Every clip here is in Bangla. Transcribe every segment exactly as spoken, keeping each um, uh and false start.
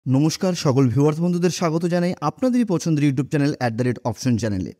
নমস্কার সকল ভিউয়ার্স বন্ধুদের স্বাগত জানাই আপনাদেরই পছন্দের YouTube channel at the rate option চ্যানেলে।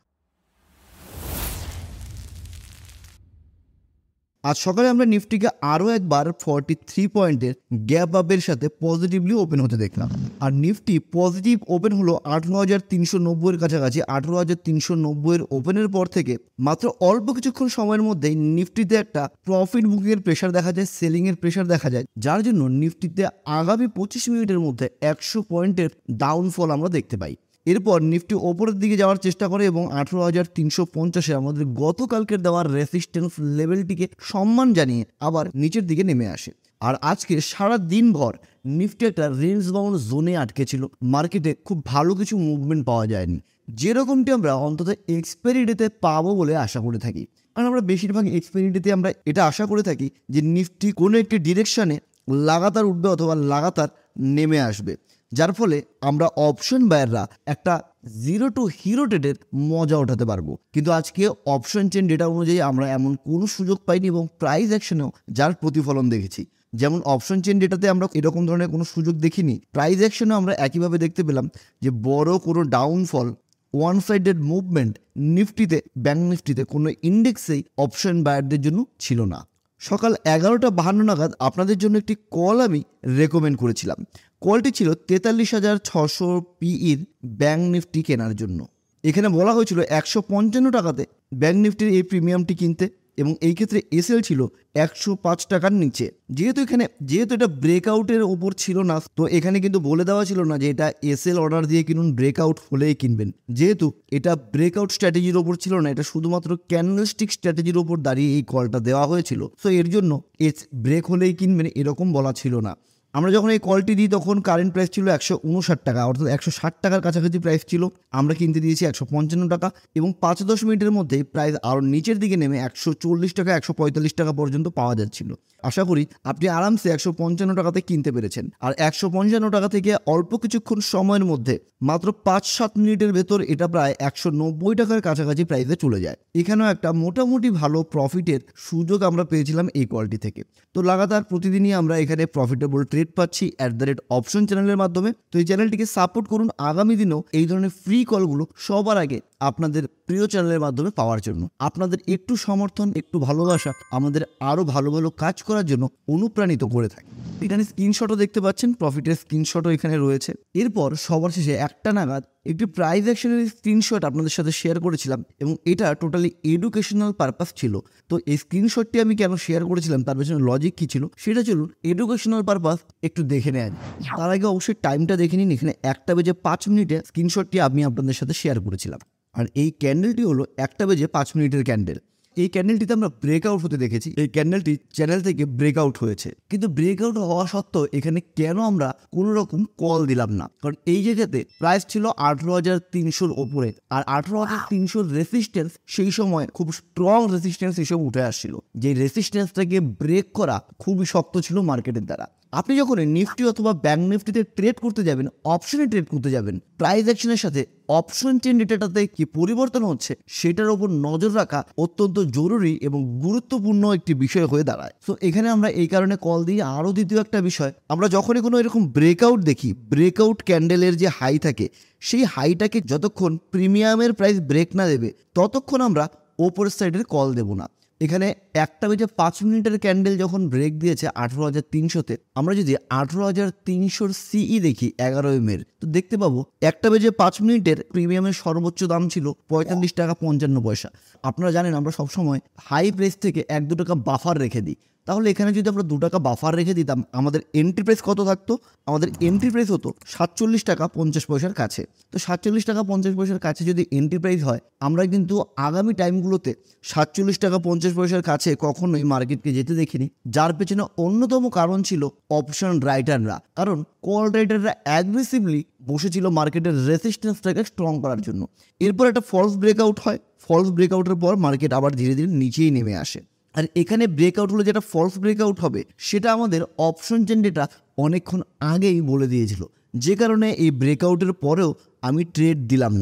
আজ সকালে আমরা নিফটিকে আরও একবার ফর্টি থ্রি পয়েন্টের গ্যাপ আপের সাথে পজিটিভলি ওপেন হতে দেখলাম। আর নিফটি পজিটিভ ওপেন হলো আঠেরো হাজার তিনশো নব্বইয়ের কাছাকাছি। আঠেরো হাজার তিনশো নব্বইয়ের ওপেনের পর থেকে মাত্র অল্প কিছুক্ষণ সময়ের মধ্যেই নিফটিতে একটা প্রফিট বুকিংয়ের প্রেশার দেখা যায়, সেলিংয়ের প্রেশার দেখা যায়, যার জন্য নিফটিতে আগামী পঁচিশ মিনিটের মধ্যে একশো পয়েন্টের ডাউনফল আমরা দেখতে পাই। এরপর নিফটি ওপরের দিকে যাওয়ার চেষ্টা করে এবং আঠেরো হাজার তিনশো পঞ্চাশে আমাদের গতকালকের দেওয়ার রেসিস্ট্যান্স লেভেলটিকে সম্মান জানিয়ে আবার নিচের দিকে নেমে আসে। আর আজকে সারা দিনভর নিফটি একটা রেঞ্জ বাউন্ড জোনে আটকে ছিল। মার্কেটে খুব ভালো কিছু মুভমেন্ট পাওয়া যায়নি, যেরকমটি আমরা অন্তত এক্সপায়ারি ডেতে পাবো বলে আশা করে থাকি। কারণ আমরা বেশিরভাগ এক্সপায়ারি ডেতে আমরা এটা আশা করে থাকি যে নিফটি কোনো একটি ডিরেকশানে লাগাতার উঠবে অথবা লাগাতার নেমে আসবে, যার ফলে আমরা অপশন বায়াররা একটা জিরো টু হিরো ট্রেডের মজা ওঠাতে পারবো। কিন্তু আজকে অপশন চেন ডেটা অনুযায়ী আমরা এমন কোনো সুযোগ পাইনি এবং প্রাইস অ্যাকশনেও যার প্রতিফলন দেখেছি। যেমন অপশন চেন ডেটাতে আমরা এরকম ধরনের কোনো সুযোগ দেখিনি, প্রাইস অ্যাকশনেও আমরা একইভাবে দেখতে পেলাম যে বড় কোনো ডাউনফল, ওয়ান সাইডেড মুভমেন্ট নিফটিতে, ব্যাংক নিফটিতে কোনো ইন্ডেক্সেই অপশন বায়ারদের জন্য ছিল না। সকাল এগারোটা বাহান্ন নাগাদ আপনাদের জন্য একটি কল আমি রেকমেন্ড করেছিলাম। কলটি ছিল তেতাল্লিশ হাজার ছশো পিইর ব্যাংক নিফটি কেনার জন্য। এখানে বলা হয়েছিল একশো পঞ্চান্ন টাকাতে ব্যাংক নিফটির এই প্রিমিয়ামটি কিনতে, এবং এই ক্ষেত্রে এসএল ছিল একশো পাঁচ টাকার নিচে। যেহেতু এখানে যেহেতু এটা ব্রেকআউটের ওপর ছিল না, তো এখানে কিন্তু বলে দেওয়া ছিল না যে এটা এসএল অর্ডার দিয়ে কিনুন, ব্রেকআউট হলেই কিনবেন। যেহেতু এটা ব্রেকআউট স্ট্র্যাটেজির ওপর ছিল না, এটা শুধুমাত্র ক্যান্ডেলস্টিক স্ট্র্যাটেজির ওপর দাঁড়িয়ে এই কলটা দেওয়া হয়েছিল। তো এর জন্য এস ব্রেক হলেই কিনবেন এরকম বলা ছিল না। আমরা যখন এই কলটি দিই তখন কারেন্ট প্রাইস ছিল একশো উনষাট টাকা, অর্থাৎ একশো ষাট টাকার কাছাকাছি প্রাইস ছিল। আমরা কিনতে দিয়েছি একশো পঞ্চান্ন টাকা এবং পাঁচ দশ মিনিটের মধ্যেই প্রাইস আরও নিচের দিকে নেমে একশো চল্লিশ টাকা একশো পঁয়তাল্লিশ টাকা পর্যন্ত পাওয়া যাচ্ছিল। আশা করি আপনি আরামসে একশো পঞ্চান্ন টাকাতে কিনতে পেরেছেন। আর একশো পঞ্চান্ন টাকা থেকে অল্প কিছুক্ষণ সময়ের মধ্যে মাত্র পাঁচ সাত মিনিটের ভেতর এটা প্রায় একশো নব্বই টাকার কাছাকাছি প্রাইসে চলে যায়। এখানেও একটা মোটামুটি ভালো প্রফিটের সুযোগ আমরা পেয়েছিলাম এই কলটি থেকে। তো লাগাতার প্রতিদিনই আমরা এখানে প্রফিটেবল ট্রেড পাচ্ছি অ্যাট দ্য রেট অপশন চ্যানেলের মাধ্যমে। তো এই চ্যানেলটিকে সাপোর্ট করুন আগামী দিনেও এই ধরনের ফ্রি কলগুলো সবার আগে আপনাদের প্রিয় চ্যানেলের মাধ্যমে পাওয়ার জন্য। আপনাদের একটু সমর্থন, একটু ভালোবাসা আমাদের আরও ভালো ভালো কাজ করার জন্য অনুপ্রাণিত করে থাকে। এখানে স্ক্রিনশটও দেখতে পাচ্ছেন, প্রফিটের স্ক্রিনশটও এখানে রয়েছে। এরপর সবার শেষে একটা নাগাদ একটি প্রাইস অ্যাকশনের স্ক্রিনশট আপনাদের সাথে শেয়ার করেছিলাম এবং এটা টোটালি এডুকেশনাল পারপাস ছিল। তো এই স্ক্রিনশটটি আমি কেন শেয়ার করেছিলাম, তার পেছনে লজিক কী ছিল সেটা চলুন এডুকেশনাল পারপাস একটু দেখে নেন। তার আগে অবশ্যই টাইমটা দেখে নিন। এখানে একটা বেজে পাঁচ মিনিটে স্ক্রিনশটটি আমি আপনাদের সাথে শেয়ার করেছিলাম। আর এই ক্যান্ডেলটি হলো একটা বেজে পাঁচ মিনিটের ক্যান্ডেল। এই ক্যান্ডেলটিতে আমরা ব্রেকআউট হতে দেখেছি। এই ক্যান্ডেলটি চ্যানেল থেকে ব্রেকআউট হয়েছে, কিন্তু ব্রেকআউট হওয়া সত্ত্বেও এখানে কেন আমরা কোনো রকম কল দিলাম না? কারণ এই জায়গাতে প্রাইস ছিল আঠেরো হাজার তিনশোর ওপরে, আর আঠেরো হাজার তিনশোর রেসিস্ট্যান্স সেই সময় খুব স্ট্রং রেসিস্ট্যান্স হিসেবে উঠে আসছিল। যে রেসিস্ট্যান্সটাকে ব্রেক করা খুবই শক্ত ছিল মার্কেটের দ্বারা। আপনি যখন নিফটি অথবা ব্যাংক নিফটিতে ট্রেড করতে যাবেন, অপশনে ট্রেড করতে যাবেন, প্রাইস অ্যাকশনের সাথে অপশন চেন ডেটাটাতে কি পরিবর্তন হচ্ছে সেটার উপর নজর রাখা অত্যন্ত জরুরি এবং গুরুত্বপূর্ণ একটি বিষয় হয়ে দাঁড়ায়। সো এখানে আমরা এই কারণে কল দিই। আরও দ্বিতীয় একটা বিষয়, আমরা যখনই কোনো এরকম ব্রেকআউট দেখি, ব্রেকআউট ক্যান্ডেলের যে হাই থাকে সেই হাইটাকে যতক্ষণ প্রিমিয়ামের প্রাইস ব্রেক না দেবে ততক্ষণ আমরা ওপরের সাইডের কল দেবো না। এখানে একটা বেজে পাঁচ মিনিটের ক্যান্ডেল যখন ব্রেক দিয়েছে আঠেরো হাজার তিনশোতে, আমরা যদি আঠেরো হাজার তিনশোর সিই দেখি এগারো এমের, তো দেখতে পাবো একটা বেজে পাঁচ মিনিটের প্রিমিয়ামের সর্বোচ্চ দাম ছিল পঁয়তাল্লিশ টাকা পঞ্চান্ন পয়সা। আপনারা জানেন আমরা সবসময় হাই প্রাইস থেকে এক দু টাকা বাফার রেখে দিই। তাহলে এখানে যদি আমরা দু টাকা বাফার রেখে দিতাম, আমাদের এন্ট্রি প্রাইস কত থাকতো? আমাদের এন্ট্রি প্রাইস হতো সাতচল্লিশ টাকা পঞ্চাশ পয়সার কাছে। তো সাতচল্লিশ টাকা পঞ্চাশ পয়সার কাছে যদি এন্ট্রি প্রাইস হয়, আমরা কিন্তু আগামী টাইমগুলোতে সাতচল্লিশ টাকা পঞ্চাশ পয়সার কাছে কখনোই মার্কেটকে যেতে দেখিনি। যার পেছনে অন্যতম কারণ ছিল অপশন রাইটাররা, কারণ কল রাইটাররা অ্যাগ্রেসিভলি বসেছিল মার্কেটের রেসিস্ট্যান্সটাকে স্ট্রং করার জন্য। এরপর একটা ফলস ব্রেকআউট হয়, ফলস ব্রেকআউটের পর মার্কেট আবার ধীরে ধীরে নিচেই নেমে আসে। আর এখানে ব্রেকআউট হলে যেটা ফলস ব্রেকআউট হবে সেটা আমাদের অপশন চেন ডেটা অনেকক্ষণ আগেই বলে দিয়েছিল, যে কারণে এই ব্রেকআউটের পরেও আমি ট্রেড দিলাম না।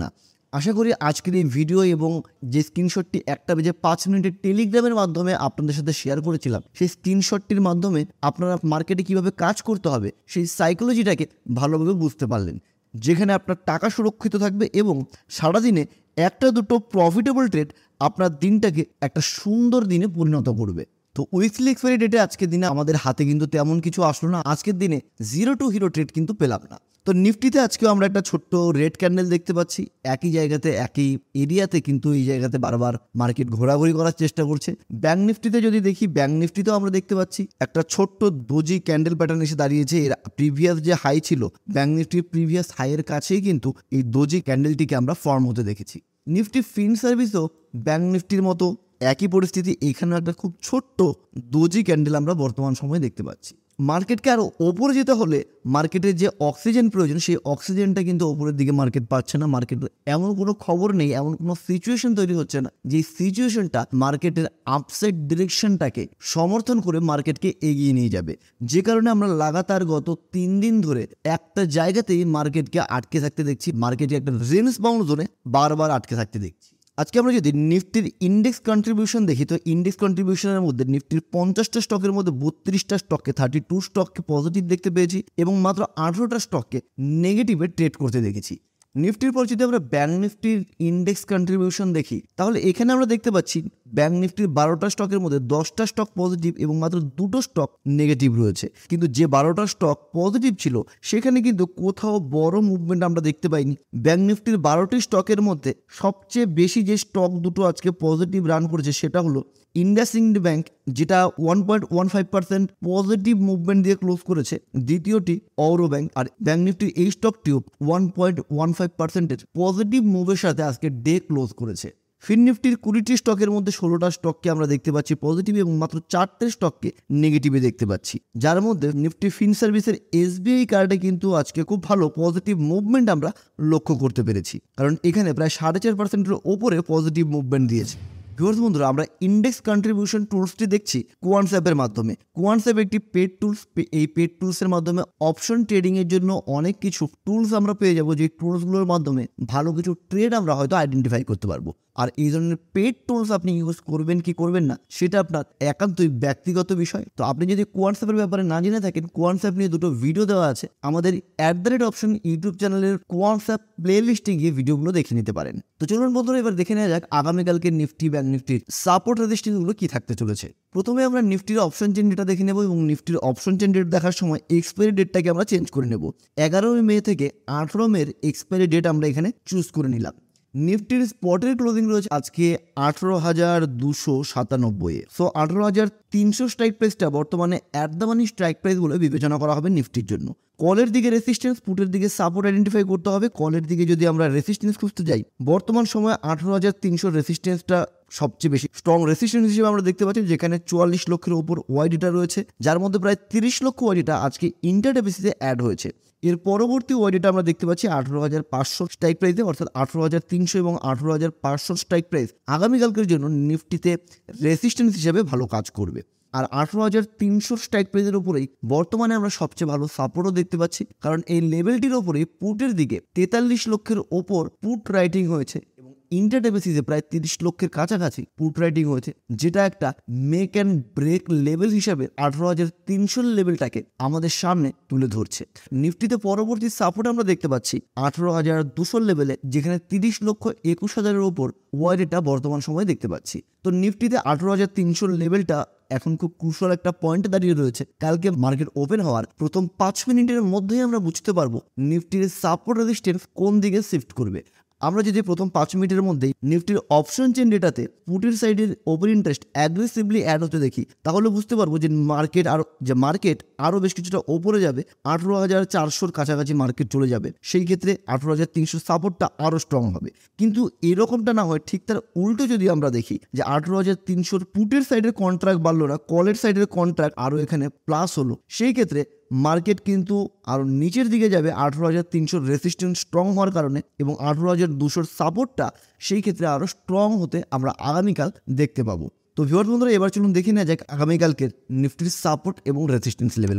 আশা করি আজকের এই ভিডিও এবং যে স্ক্রিনশটটি একটা বেজে পাঁচ মিনিটের টেলিগ্রামের মাধ্যমে আপনাদের সাথে শেয়ার করেছিলাম, সেই স্ক্রিনশটটির মাধ্যমে আপনারা মার্কেটে কিভাবে কাজ করতে হবে সেই সাইকোলজিটাকে ভালোভাবে বুঝতে পারলেন, যেখানে আপনার টাকা সুরক্ষিত থাকবে এবং সারাদিনে একটা দুটো প্রফিটেবল ট্রেড আপনার দিনটাকে একটা সুন্দর দিনে পরিণত করবে। তো উইকলি এক্সপায়ারি ডেটে আজকের দিনে আমাদের হাতে কিন্তু তেমন কিছু আসলো না। আজকের দিনে জিরো টু হিরো ট্রেড কিন্তু পেলাম না। তো নিফটিতে আজকেও আমরা একটা ছোট্ট রেড ক্যান্ডেল দেখতে পাচ্ছি। একই জায়গাতে একই এরিয়াতে কিন্তু এই জায়গাতে বারবার মার্কেট ঘোরাঘুরি করার চেষ্টা করছে। ব্যাংক নিফটিতে যদি দেখি, ব্যাংক নিফটিতেও আমরা দেখতে পাচ্ছি একটা ছোট্ট দোজি ক্যান্ডেল প্যাটার্ন এসে দাঁড়িয়েছে। এর প্রিভিয়াস যে হাই ছিল, ব্যাংক নিফটির প্রিভিয়াস হাইয়ের কাছেই কিন্তু এই দোজি ক্যান্ডেলটিকে আমরা ফর্ম হতে দেখেছি। নিফটি ফিন সার্ভিসও ব্যাংক নিফটির মতো একই পরিস্থিতি। এখানে একটা খুব ছোট্ট দোজি ক্যান্ডেল আমরা বর্তমান সময়ে দেখতে পাচ্ছি। মার্কেটকে আরও ওপরে যেতে হলে মার্কেটের যে অক্সিজেন প্রয়োজন, সেই অক্সিজেনটা কিন্তু ওপরের দিকে মার্কেট পাচ্ছে না। মার্কেটের এমন কোনো খবর নেই, এমন কোনো সিচুয়েশন তৈরি হচ্ছে না যে সিচুয়েশনটা মার্কেটের আপসাইড ডিরেকশনটাকে সমর্থন করে মার্কেটকে এগিয়ে নিয়ে যাবে। যে কারণে আমরা লাগাতার গত তিন দিন ধরে একটা জায়গাতেই মার্কেটকে আটকে থাকতে দেখছি। মার্কেটে একটা রেঞ্জ বাউন্ড জোনে বারবার আটকে থাকতে দেখছি। আজকে আমরা যদি নিফটির ইন্ডেক্স কন্ট্রিবিউশন দেখি, তো ইন্ডেক্স কন্ট্রিবিউশনের মধ্যে নিফটির পঞ্চাশটা স্টকের মধ্যে বত্রিশটা স্টককে থার্টি টু স্টককে পজিটিভ দেখতে পেয়েছি এবং মাত্র আঠেরোটা স্টককে নেগেটিভে ট্রেড করতে দেখেছি। নিফটির পর যদি আমরা ব্যাংক নিফটির ইন্ডেক্স কন্ট্রিবিউশন দেখি, তাহলে এখানে আমরা দেখতে পাচ্ছি ব্যাংক নিফটির বারোটা স্টকের মধ্যে দশটা স্টক পজিটিভ এবং মাত্র দুটো স্টক নেগেটিভ রয়েছে। কিন্তু যে বারোটা স্টক পজিটিভ ছিল সেখানে কিন্তু কোথাও বড় মুভমেন্ট আমরা দেখতে পাইনি। ব্যাংক নিফটির বারোটি স্টকের মধ্যে সবচেয়ে বেশি যে স্টক দুটো আজকে পজিটিভ রান করেছে সেটা হলো ইন্ডাসইন্ড ব্যাংক, যেটা one point one five percent positive movement দিয়ে ক্লোজ করেছে। দ্বিতীয়টি অরো ব্যাংক। আর ব্যাংক নিফটির এই স্টকটিও ওয়ান পয়েন্ট ওয়ান ফাইভ পার্সেন্টের পজিটিভ মুভের সাথে আজকে ডে ক্লোজ করেছে। ফিন নিফটির কুড়িটি স্টকের মধ্যে ষোলোটা স্টককে আমরা দেখতে পাচ্ছি পজিটিভ এবং মাত্র চারটে স্টককে নেগেটিভে দেখতে পাচ্ছি। যার মধ্যে নিফটি ফিন সার্ভিসের এসবিআই কার্ডে কিন্তু আজকে খুব ভালো পজিটিভ মুভমেন্ট আমরা লক্ষ্য করতে পেরেছি, কারণ এখানে প্রায় সাড়ে চার পার্সেন্টের ওপরে পজিটিভ মুভমেন্ট দিয়েছে। ভিউয়ার্স বন্ধুরা, আমরা ইন্ডেক্স কন্ট্রিবিউশন টুলসটি দেখছি কোয়ান্টস অ্যাপের মাধ্যমে। কোয়ান্টস অ্যাপ একটি পেড টুলস। এই পেড টুলসের মাধ্যমে অপশন ট্রেডিংয়ের জন্য অনেক কিছু টুলস আমরা পেয়ে যাবো, যে টুলসগুলোর মাধ্যমে ভালো কিছু ট্রেড আমরা হয়তো আইডেন্টিফাই করতে পারবো। আর এই ধরনের পেড টুলস আপনি ইউজ করবেন কি করবেন না সেটা আপনার একান্তই ব্যক্তিগত বিষয়। তো আপনি যদি কোয়ান্টস অ্যাপের ব্যাপারে না জেনে থাকেন, কোয়ান্টস অ্যাপ নিয়ে দুটো ভিডিও দেওয়া আছে আমাদের at the rate option YouTube চ্যানেলের কোয়ান্টস অ্যাপ প্লে লিস্টে গিয়ে ভিডিওগুলো দেখে নিতে পারেন। তো চলুন বন্ধুরা, এবার দেখে নেওয়া যাক আগামীকালকে নিফটি ব্যাংক নিফটির সাপোর্ট রেজিস্ট্যান্সগুলো কি থাকতে চলেছে। প্রথমে আমরা নিফটির অপশন চেন ডেটা দেখে নেব এবং নিফটির অপশন চেন ডেট দেখার সময় এক্সপায়ারি ডেটটাকে আমরা চেঞ্জ করে নেব। এগারোই মে থেকে আঠেরো মের এক্সপায়ারি ডেট আমরা এখানে চুজ করে নিলাম। নিফটির স্পটের ক্লোজিং রয়েছে আজকে আঠেরো হাজার দুশো সাতানব্বই। সো আঠেরো হাজার তিনশো স্ট্রাইক প্রাইসটা বর্তমানে at the money strike price বলে বিবেচনা করা হবে নিফটির জন্য। কলের দিকে রেসিস্টেন্স, পুটের দিকে সাপোর্ট আইডেন্টিফাই করতে হবে। কলের দিকে যদি আমরা রেসিস্টেন্স খুঁজতে যাই, বর্তমান সময়ে আঠেরো হাজার তিনশো রেসিস্টেন্সটা সবচেয়ে বেশি স্ট্রং রেসিস্টেন্স হিসেবে আমরা দেখতে পাচ্ছি, যেখানে চুয়াল্লিশ লক্ষের ওপর ওয়াইডিটা রয়েছে, যার মধ্যে প্রায় তিরিশ লক্ষ ওয়াইডিটা আজকে ইন্টারডে বেসিসে অ্যাড হয়েছে। এর পরবর্তী ওয়াইডিটা আমরা দেখতে পাচ্ছি আঠেরো হাজার পাঁচশো স্ট্রাইক প্রাইসে, অর্থাৎ আঠেরো হাজার তিনশো এবং আঠেরো হাজার পাঁচশো স্ট্রাইক প্রাইস আগামীকালকের জন্য নিফটিতে রেসিস্টেন্স হিসেবে ভালো কাজ করবে। আর আঠেরো হাজার তিনশো স্ট্রাইক প্রাইসের উপরেই বর্তমানে আমরা সবচেয়ে ভালো সাপোর্টও দেখতে পাচ্ছি, কারণ এই লেভেলটির ওপরে পুটের দিকে তেতাল্লিশ লক্ষের ওপর পুট রাইটিং হয়েছে এবং ইন্টারডে বেসিসে প্রায় তিরিশ লক্ষের কাছাকাছি পুট রাইটিং হয়েছে, যেটা একটা মেক অ্যান্ড ব্রেক লেভেল হিসাবে আঠেরো হাজার তিনশো লেভেলটাকে আমাদের সামনে তুলে ধরছে। নিফটিতে পরবর্তী সাপোর্ট আমরা দেখতে পাচ্ছি আঠেরো হাজার দুশো লেভেলে, যেখানে তিরিশ লক্ষ একুশ হাজারের ওপর ওয়াইডেটা বর্তমান সময়ে দেখতে পাচ্ছি। তো নিফটিতে আঠেরো হাজার তিনশো লেভেলটা এখন খুব ক্রুশাল একটা পয়েন্টে দাঁড়িয়ে রয়েছে। কালকে মার্কেট ওপেন হওয়ার প্রথম পাঁচ মিনিটের মধ্যেই আমরা বুঝতে পারবো নিফটির সাপোর্ট রেজিস্ট্যান্স কোন দিকে শিফট করবে। আমরা যদি প্রথম পাঁচ মিনিটের মধ্যেই নিফটির অপশন চেন ডেটাতে পুটের সাইডের ওপেন ইন্টারেস্ট অ্যাগ্রেসিভলি অ্যাড হতে দেখি, তাহলে বুঝতে পারবো যে মার্কেট আরও যে মার্কেট আরও বেশ কিছুটা ওপরে যাবে, আঠেরো হাজার চারশোর কাছাকাছি মার্কেট চলে যাবে। সেই ক্ষেত্রে আঠেরো হাজার তিনশো সাপোর্টটা আরও স্ট্রং হবে। কিন্তু এরকমটা না হয়, ঠিক তার উল্টো যদি আমরা দেখি যে আঠেরো হাজার তিনশোর পুটের সাইডের কন্ট্রাক্ট বাড়লো না, কলের সাইডের কন্ট্রাক্ট আরও এখানে প্লাস হলো, সেই ক্ষেত্রে মার্কেট কিন্তু আরও নিচের দিকে যাবে আঠেরো হাজার তিনশোর রেসিস্ট্যান্স স্ট্রং হওয়ার কারণে, এবং আঠেরো হাজার দুশোর সাপোর্টটা সেই ক্ষেত্রে আরও স্ট্রং হতে আমরা আগামীকাল দেখতে পাবো। তো ভিউয়ার্স বন্ধুরা, এবার চলুন দেখে নেওয়া যাক আগামীকালকের নিফটির সাপোর্ট এবং রেসিস্ট্যান্স লেভেলগুলো।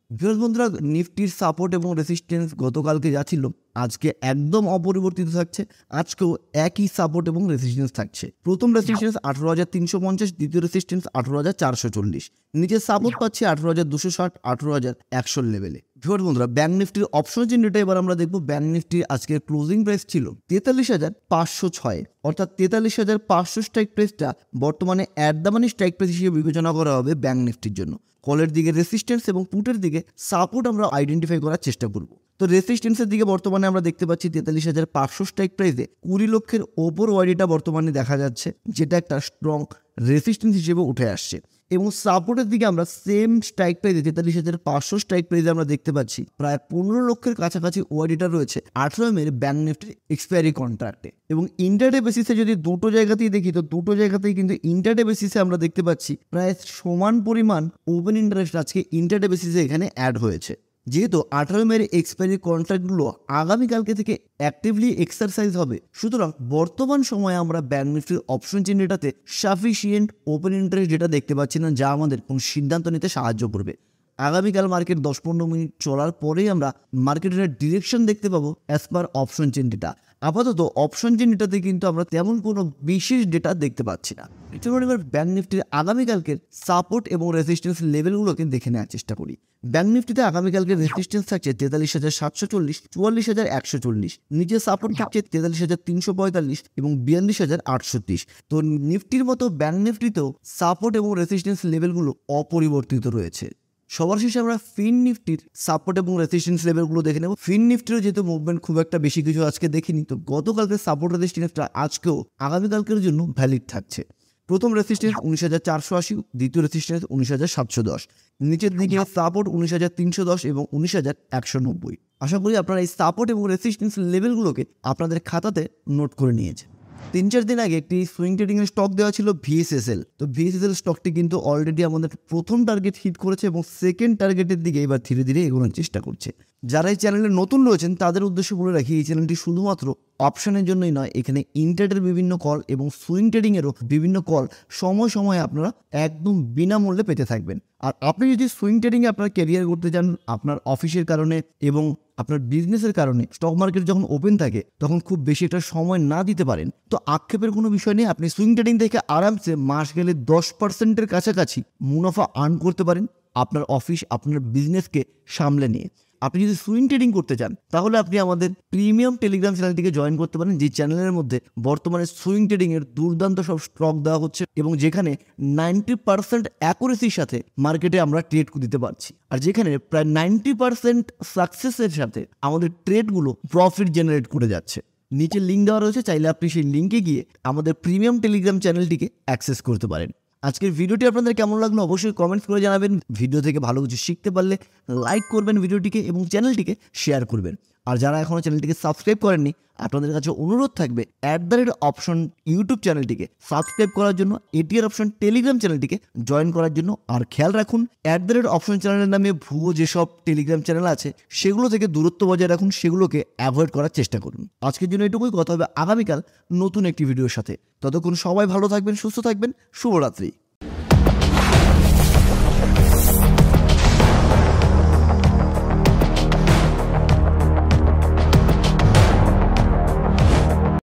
ভিউয়ার্স বন্ধুরা, নিফটির সাপোর্ট এবং রেসিস্ট্যান্স গতকালকে যা ছিল আজকে একদম অপরিবর্তিত থাকছে। আজকেও একই সাপোর্ট এবং রেসিস্ট্যান্স থাকছে। প্রথম রেসিস্ট্যান্স আঠারো হাজার তিনশো পঞ্চাশ, দ্বিতীয় রেসিস্ট্যান্স আঠারো হাজার চারশো চল্লিশ, নিচে সাপোর্ট পাচ্ছি আঠারো হাজার দুশো ষাট, আঠারো হাজার একশো লেভেলে। ভিউয়ার্স বন্ধুরা, ব্যাংক নিফটির অপশন চিহ্নটা এবার আমরা দেখবো। ব্যাংক নিফটির আজকের ক্লোজিং প্রাইস ছিল তেতাল্লিশ হাজার পাঁচশো ছয়, অর্থাৎ তেতাল্লিশ হাজার পাঁচশো স্ট্রাইক প্রাইসটা বর্তমানে at the money strike price হিসেবে বিবেচনা করা হবে ব্যাংক নিফটির জন্য। কলের দিকে রেসিস্ট্যান্স এবং পুটের দিকে সাপোর্ট আমরা আইডেন্টিফাই করার চেষ্টা করব। তো রেসিস্ট্যান্সের দিকে বর্তমানে আমরা দেখতে পাচ্ছি তেতাল্লিশ হাজার পাঁচশো স্ট্রাইক প্রাইসে কুড়ি লক্ষের ওপর ওয়াইডিটা বর্তমানে দেখা যাচ্ছে, যেটা একটা স্ট্রং রেসিস্ট্যান্স হিসেবে উঠে আসছে। এবং সাপোর্টের দিকে আমরা সেম স্ট্রাইক প্রাইসে তেতাল্লিশ হাজার পাঁচশো স্ট্রাইক প্রাইসে আমরা দেখতে পাচ্ছি প্রায় পনেরো লক্ষের কাছাকাছি ওয়াইডিটা রয়েছে আঠারো এম এর ব্যাংক নিফটির এক্সপায়ারি কন্ট্রাক্টে। এবং ইন্টারডে বেসিসে যদি দুটো জায়গাতেই দেখি, তো দুটো জায়গাতেই কিন্তু ইন্টারডে বেসিসে আমরা দেখতে পাচ্ছি প্রায় সমান পরিমাণ ওপেন ইন্টারেস্ট আজকে ইন্টারডে বেসিসে এখানে অ্যাড হয়েছে। যেহেতু আঠারো মের এক্সপায়ারি কন্ট্রাক্টগুলো আগামীকালকে থেকে অ্যাক্টিভলি এক্সারসাইজ হবে, সুতরাং বর্তমান সময়ে আমরা ব্যাংক নিফটির অপশন চেনটাতে সাফিসিয়েন্ট ওপেন ইন্টারেস্ট যেটা দেখতে পাচ্ছি না, যা আমাদের কোন সিদ্ধান্ত নিতে সাহায্য করবে। আগামীকাল মার্কেট দশ পনেরো মিনিট চলার পরেই আমরা মার্কেটের ডিরেকশন দেখতে পাবো as per option chain data. আপাতত অপশন চেন ডেটাতে কিন্তু আমরা তেমন কোনো বিশেষ ডেটা দেখতে পাচ্ছি না। চলুন এবার ব্যাংক নিফটির আগামীকালকের সাপোর্ট এবং রেসিস্ট্যান্স লেভেলগুলোকে দেখে নেওয়ার চেষ্টা করি। ব্যাংক নিফটিতে আগামীকালকের রেসিস্ট্যান্স থাকছে তেতাল্লিশ হাজার সাতশো চল্লিশ, চুয়াল্লিশ হাজার একশো চল্লিশ, নিচে সাপোর্ট থাকছে তেতাল্লিশ হাজার তিনশো পঁয়তাল্লিশ এবং বিয়াল্লিশ হাজার আটশো ত্রিশ। তো নিফটির মতো ব্যাংক নিফটিতেও সাপোর্ট এবং রেসিস্ট্যান্স লেভেলগুলো অপরিবর্তিত রয়েছে। সবার শেষে আমরা ফিন নিফটির সাপোর্ট এবং রেসিস্ট্যান্স লেভেলগুলো দেখে নেব। ফিন নিফটিরও যেহেতু মুভমেন্ট খুব একটা বেশি কিছু আজকে দেখিনি, তো গতকালকে সাপোর্ট রেসিস্ট্যান্সটা আজকেও আগামীকালকের জন্য ভ্যালিড থাকছে। প্রথম রেসিস্ট্যান্স উনিশ হাজার চারশো আশি, দ্বিতীয় রেসিস্ট্যান্স উনিশ হাজার সাতশো দশ, নিচের দিকে সাপোর্ট উনিশ হাজার তিনশো দশ এবং উনিশ হাজার একশো নব্বই। আশা করি আপনারা এই সাপোর্ট এবং রেসিস্ট্যান্স লেভেলগুলোকে আপনাদের খাতাতে নোট করে নিয়েছেন। তিন চার দিন আগে একটি সুইং ট্রেডিং এর স্টক দেওয়া ছিল ভিএসএসএল। তো ভিএসএসএল স্টকটি কিন্তু অলরেডি আমাদের প্রথম টার্গেট হিট করেছে এবং সেকেন্ড টার্গেটের দিকে এবার ধীরে ধীরে এগোনোর চেষ্টা করছে। যারা এই চ্যানেলে নতুন রয়েছেন তাদের উদ্দেশ্যে বলে রাখি, এই চ্যানেলটি শুধুমাত্র অপশনের জন্যই নয়, এখানে ইন্টারডের বিভিন্ন কল এবং সুইং ট্রেডিংয়েরও বিভিন্ন কল সময় সময় আপনারা একদম বিনামূল্যে পেতে থাকবেন। আর আপনি যদি সুইং ট্রেডিংয়ে আপনার ক্যারিয়ার করতে চান, আপনার অফিসের কারণে এবং আপনার বিজনেসের কারণে স্টক মার্কেট যখন ওপেন থাকে তখন খুব বেশি একটা সময় না দিতে পারেন, তো আক্ষেপের কোনো বিষয় নেই। আপনি সুইং ট্রেডিং থেকে আরামসে মাস গেলে দশ পার্সেন্টের কাছাকাছি মুনাফা আর্ন করতে পারেন আপনার অফিস, আপনার বিজনেসকে সামলে নিয়ে। আপনি যদি সুইং ট্রেডিং করতে চান তাহলে আপনি আমাদের প্রিমিয়াম টেলিগ্রাম চ্যানেলটিকে জয়েন করতে পারেন, যে চ্যানেলের মধ্যে বর্তমানে সুইং ট্রেডিংয়ের দুর্দান্ত সব স্টক দেওয়া হচ্ছে এবং যেখানে নাইনটি পার্সেন্ট অ্যাকুরেসির সাথে মার্কেটে আমরা ট্রেড দিতে পারছি, আর যেখানে প্রায় নাইনটি পার্সেন্ট সাকসেসের সাথে আমাদের ট্রেডগুলো প্রফিট জেনারেট করে যাচ্ছে। নিচে লিঙ্ক দেওয়া রয়েছে, চাইলে আপনি সেই লিঙ্কে গিয়ে আমাদের প্রিমিয়াম টেলিগ্রাম চ্যানেলটিকে অ্যাক্সেস করতে পারেন। আজকের ভিডিওটি আপনাদের কেমন লাগলো অবশ্যই কমেন্টস করে জানাবেন। ভিডিও থেকে ভালো কিছু শিখতে পারলে লাইক করবেন ভিডিওটিকে এবং চ্যানেলটিকে শেয়ার করবেন। আর যারা এখনও চ্যানেলটিকে সাবস্ক্রাইব করেননি, আপনাদের কাছে অনুরোধ থাকবে at the rate option YouTube চ্যানেলটিকে সাবস্ক্রাইব করার জন্য, এটিআর অপশন টেলিগ্রাম চ্যানেলটিকে জয়েন করার জন্য। আর খেয়াল রাখুন, অ্যাট দ্য রেট অপশন চ্যানেলের নামে ভুয়ো যেসব টেলিগ্রাম চ্যানেল আছে সেগুলো থেকে দূরত্ব বজায় রাখুন, সেগুলোকে অ্যাভয়েড করার চেষ্টা করুন। আজকের জন্য এটুকুই, কথা হবে আগামীকাল নতুন একটি ভিডিওর সাথে। ততক্ষণ সবাই ভালো থাকবেন, সুস্থ থাকবেন, শুভরাত্রি।